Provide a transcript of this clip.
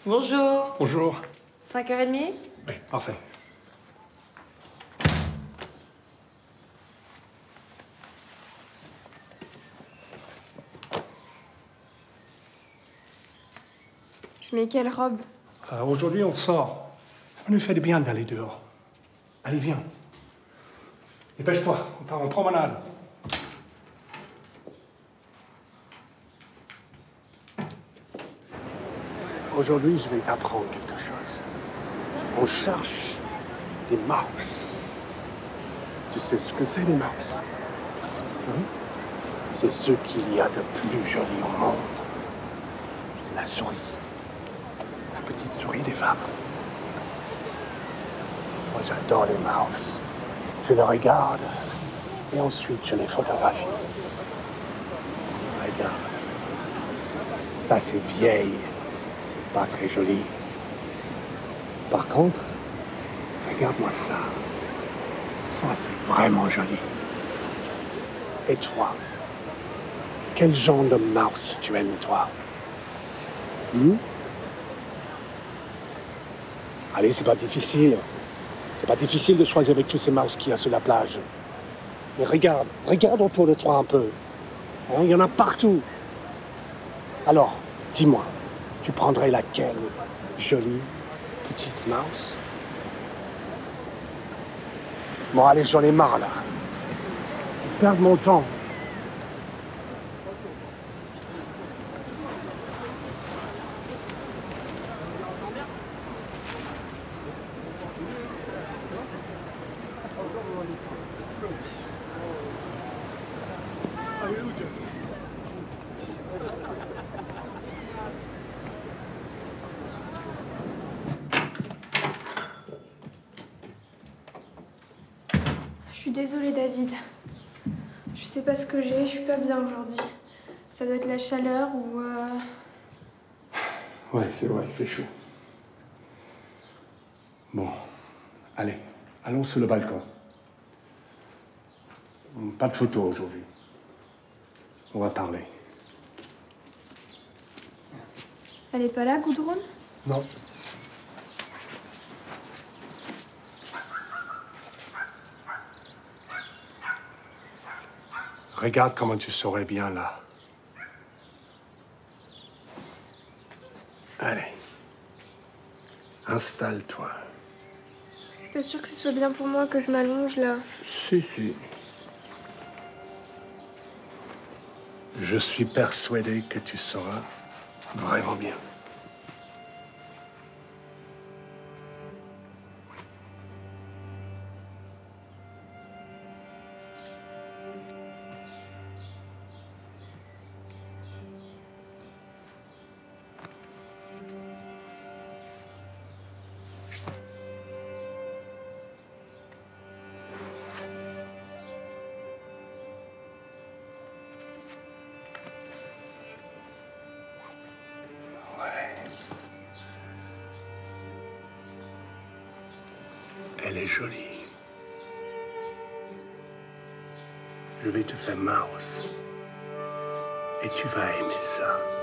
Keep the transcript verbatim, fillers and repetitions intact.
Bonjour. Bonjour. cinq heures trente? Oui, parfait. Je mets quelle robe? Euh, Aujourd'hui, on sort. Ça nous fait du bien d'aller dehors. Allez, viens. Dépêche-toi, on part en promenade. Aujourd'hui, je vais t'apprendre quelque chose. On cherche des mouse. Tu sais ce que c'est, les mouse? Hein? C'est ce qu'il y a de plus joli au monde. C'est la souris. La petite souris des femmes. Moi, j'adore les mouse. Je les regarde et ensuite je les photographie. Regarde. Ça, c'est vieille. C'est pas très joli. Par contre, regarde-moi ça. Ça, c'est vraiment joli. Et toi, quel genre de mouse tu aimes, toi? Hmm? Allez, c'est pas difficile. C'est pas difficile de choisir avec tous ces mouse qu'il y a sur la plage. Mais regarde, regarde autour de toi un peu. Hein, il y en a partout. Alors, dis-moi, tu prendrais laquelle jolie petite mouse? Bon, allez, j'en ai marre, là. Je perds mon temps. Je suis désolée, David. Je sais pas ce que j'ai, je suis pas bien aujourd'hui. Ça doit être la chaleur ou... Euh... Ouais, c'est vrai, il fait chaud. Bon, allez, allons sur le balcon. Pas de photos aujourd'hui. On va parler. Elle est pas là, Gudrun? Non. Regarde comment tu serais bien là. Allez. Installe-toi. Je suis pas sûre que ce soit bien pour moi que je m'allonge là. Si, si. Je suis persuadé que tu seras vraiment bien. Elle est jolie. Je vais te faire mouse. Et tu vas aimer ça.